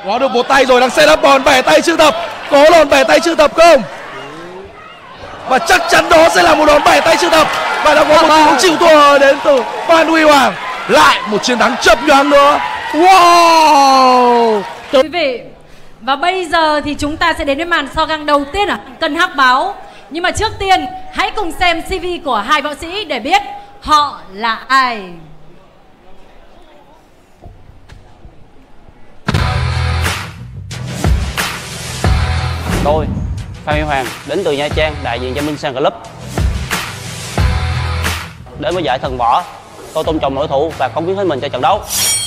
Có được một tay rồi, đang set up đòn bẻ tay chữ thập. Có đòn bẻ tay chữ thập không? Và chắc chắn đó sẽ là một đòn bẻ tay chữ thập. Và đã có một cú chịu thua đến từ Phan Huy Hoàng. Lại một chiến thắng chớp nhoáng nữa. Wow. Quý vị, và bây giờ thì chúng ta sẽ đến với màn so găng đầu tiên ở cân hắc báo. Nhưng mà trước tiên, hãy cùng xem CV của hai võ sĩ để biết họ là ai. Tôi, Phan Huy Hoàng, đến từ Nha Trang, đại diện cho Minh Sang Club. Đến với giải thần võ, tôi tôn trọng đối thủ và cống hiến hết mình cho trận đấu.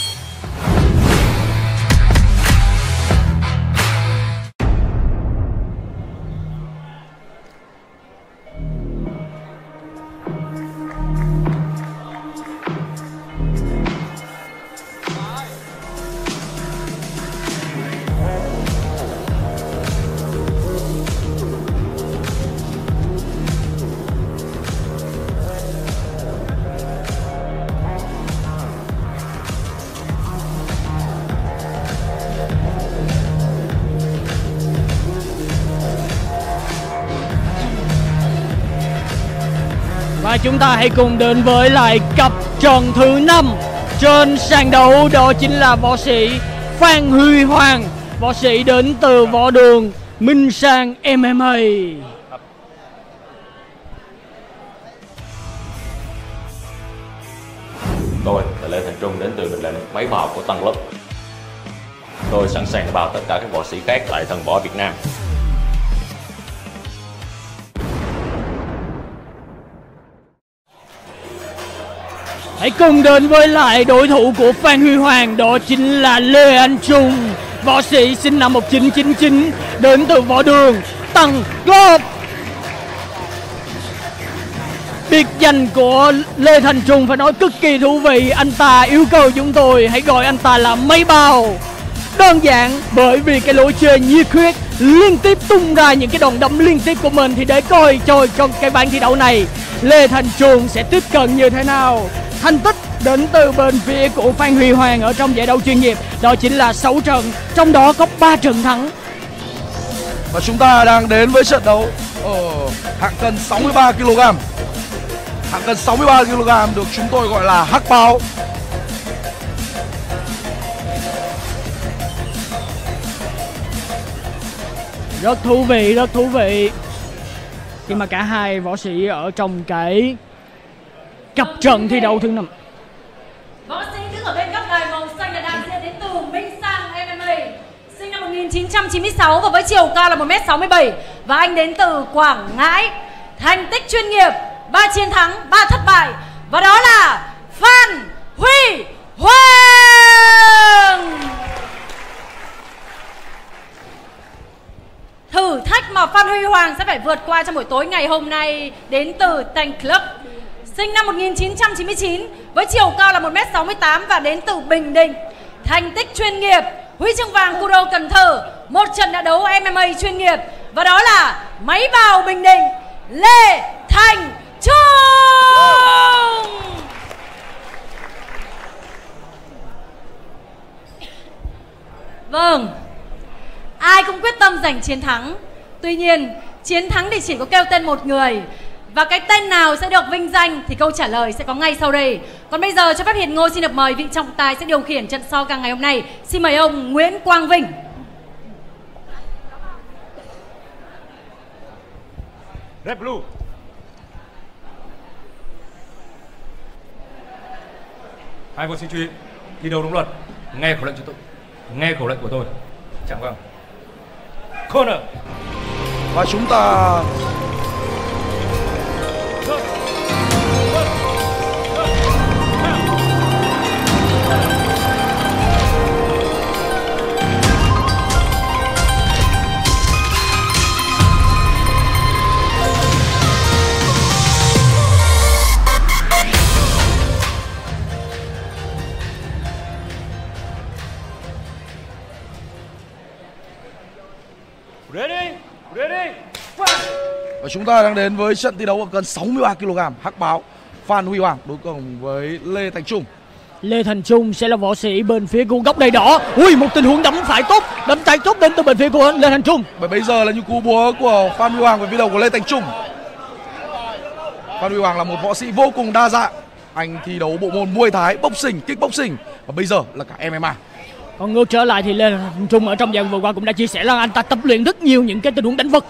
Và chúng ta hãy cùng đến với lại cặp trận thứ 5 trên sàn đấu, đó chính là võ sĩ Phan Huy Hoàng, võ sĩ đến từ võ đường Minh Sang MMA. Tôi là Lê Thành Trung, đến từ mệnh lệnh máy bào của Tăng Club. Tôi sẵn sàng để bào tất cả các võ sĩ khác tại thần võ Việt Nam. Hãy cùng đến với lại đối thủ của Phan Huy Hoàng, đó chính là Lê Anh Trung, võ sĩ sinh năm 1999, đến từ võ đường Tăng Club. Biệt danh của Lê Thành Trung phải nói cực kỳ thú vị. Anh ta yêu cầu chúng tôi hãy gọi anh ta là máy bào. Đơn giản bởi vì cái lối chơi nhiệt huyết, liên tiếp tung ra những cái đòn đấm liên tiếp của mình. Thì để coi trong cái ván thi đấu này Lê Thành Trung sẽ tiếp cận như thế nào. Thành tích đến từ bên phía của Phan Huy Hoàng ở trong giải đấu chuyên nghiệp đó chính là 6 trận, trong đó có 3 trận thắng. Và chúng ta đang đến với trận đấu ở hạng cân 63 kg. Hạng cân 63 kg được chúng tôi gọi là hắc báo. Rất thú vị khi mà cả hai võ sĩ ở trong cái cặp trận thi đấu thứ 5. Võ sĩ đứng ở bên góc đài màu xanh là đại diện đến từ Minh Sang MMA, sinh năm 1996 và với chiều cao là 1m67, và anh đến từ Quảng Ngãi. Thành tích chuyên nghiệp 3 chiến thắng 3 thất bại, và đó là Phan Huy Hoàng. Thử thách mà Phan Huy Hoàng sẽ phải vượt qua trong buổi tối ngày hôm nay đến từ Tank Club, sinh năm 1999 với chiều cao là 1m68 và đến từ Bình Định. Thành tích chuyên nghiệp huy chương vàng Kudo Cần Thơ, một trận đã đấu MMA chuyên nghiệp, và đó là máy bào Bình Định Lê Thành Trung. Vâng, ai cũng quyết tâm giành chiến thắng. Tuy nhiên, chiến thắng thì chỉ có kêu tên một người, và cái tên nào sẽ được vinh danh thì câu trả lời sẽ có ngay sau đây. Còn bây giờ cho phép Hiền Ngô xin được mời vị trọng tài sẽ điều khiển trận so găng ngày hôm nay. Xin mời ông Nguyễn Quang Vinh. Red Blue. Hai võ sĩ chú ý, thi đấu đúng luật, nghe khẩu lệnh cho tôi, nghe khẩu lệnh của tôi. Chẳng vâng. Corner. Và chúng ta Và chúng ta đang đến với trận thi đấu ở cân 63 kg hắc báo Phan Huy Hoàng đối cùng với Lê Thành Trung. Lê Thành Trung sẽ là võ sĩ bên phía của góc đầy đỏ. Ui, một tình huống đấm phải tốt, đấm trái tốt đến từ bên phía của Lê Thành Trung. Bởi bây giờ là những cú búa của Phan Huy Hoàng về phía đầu của Lê Thành Trung. Phan Huy Hoàng là một võ sĩ vô cùng đa dạng. Anh thi đấu bộ môn Muay Thái, boxing, kickboxing và bây giờ là cả MMA. Còn ngược trở lại thì Lê Thành Trung ở trong dạng vừa qua cũng đã chia sẻ là anh ta tập luyện rất nhiều những cái tình huống đánh vật.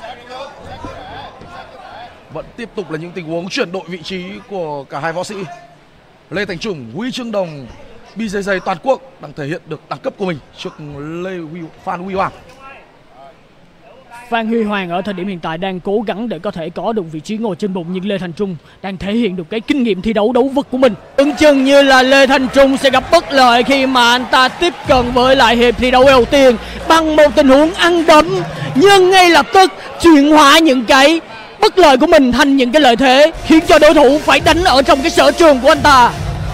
Vẫn tiếp tục là những tình huống chuyển đổi vị trí của cả hai võ sĩ. Lê Thành Trung, huy chương đồng BJJ toàn quốc đang thể hiện được đẳng cấp của mình trước Phan Huy Hoàng. Phan Huy Hoàng ở thời điểm hiện tại đang cố gắng để có thể có được vị trí ngồi trên bụng, nhưng Lê Thành Trung đang thể hiện được cái kinh nghiệm thi đấu đấu vật của mình. Tưởng chừng như là Lê Thành Trung sẽ gặp bất lợi khi mà anh ta tiếp cận với lại hiệp thi đấu đầu tiên bằng một tình huống ăn đấm, nhưng ngay lập tức chuyển hóa những cái bất lợi của mình thành những cái lợi thế, khiến cho đối thủ phải đánh ở trong cái sở trường của anh ta.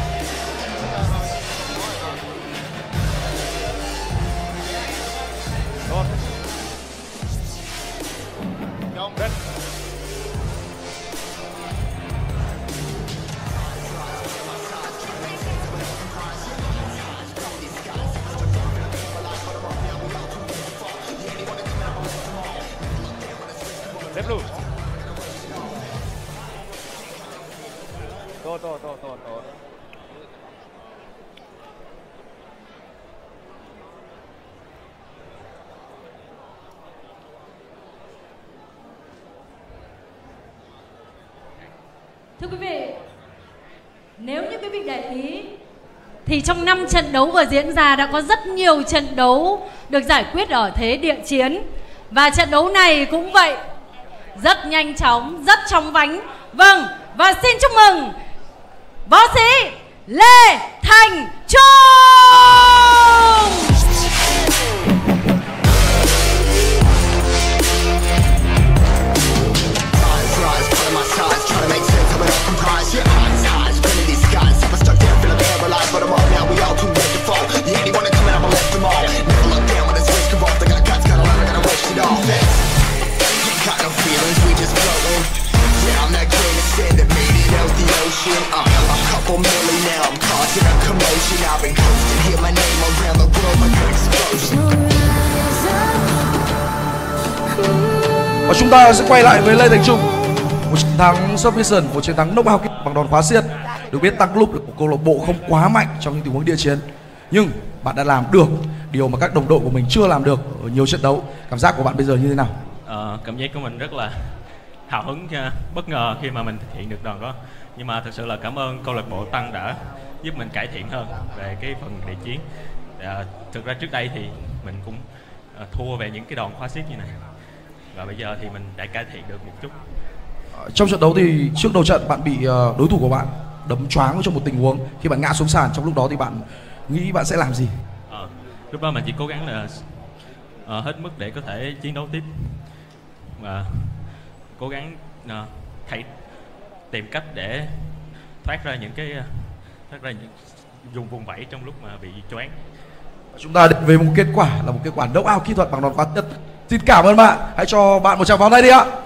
Xếp luôn. Tốt. Thưa quý vị, nếu như quý vị để ý thì trong 5 trận đấu vừa diễn ra đã có rất nhiều trận đấu được giải quyết ở thế địa chiến. Và trận đấu này cũng vậy, rất nhanh chóng, rất chóng vánh. Vâng, và xin chúc mừng võ sĩ Lê Thành Trung. Và chúng ta sẽ quay lại với Lê Thành Trung. Một chiến thắng submission, một chiến thắng knock out bằng đòn khóa xiết. Được biết Tăng Club là một câu lạc bộ không quá mạnh trong những tình huống địa chiến, nhưng bạn đã làm được điều mà các đồng đội của mình chưa làm được ở nhiều trận đấu. Cảm giác của bạn bây giờ như thế nào? Cảm giác của mình rất là hào hứng, bất ngờ khi mà mình thực hiện được đòn đó. Nhưng mà thật sự là cảm ơn câu lạc bộ Tăng đã giúp mình cải thiện hơn về cái phần địa chiến. Thực ra trước đây thì mình cũng thua về những cái đòn khóa xiết như này, và bây giờ thì mình đã cải thiện được một chút. Trong trận đấu thì trước đầu trận bạn bị đối thủ của bạn đấm choáng trong một tình huống, khi bạn ngã xuống sàn, trong lúc đó thì bạn nghĩ bạn sẽ làm gì? Lúc đó mình chỉ cố gắng là hết mức để có thể chiến đấu tiếp, và cố gắng tìm cách để thoát ra những dùng vùng vẫy trong lúc mà bị choáng. Chúng ta định về một kết quả là một kết quả knock out kỹ thuật bằng đòn khóa xiết. Xin cảm ơn bạn, hãy cho bạn một tràng pháo tay đi ạ.